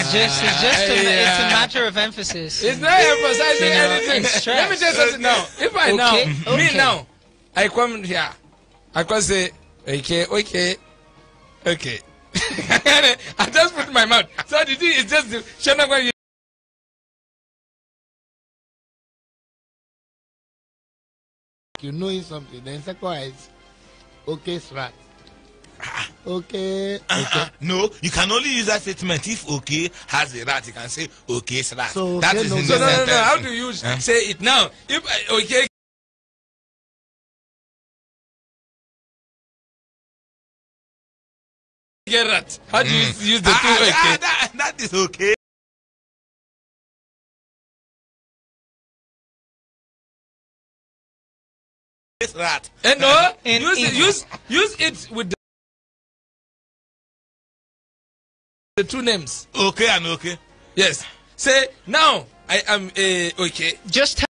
It's a matter of emphasis. It's not emphasizing anything. Let me tell you something now. If I me now, I come here, I can say, okay. I just put my mouth. So the thing is just Shonekan. You know something. Then second is okay, right. Okay. No, you can only use that statement if okay has a rat. You can say okay, rat. So that is in the sentence. No. How do you say it now? If okay. Get rat. How do you use the two okay? That is okay. Rat. And no, use it with the two names. Okay and okay. Yes. Say now I am okay. Just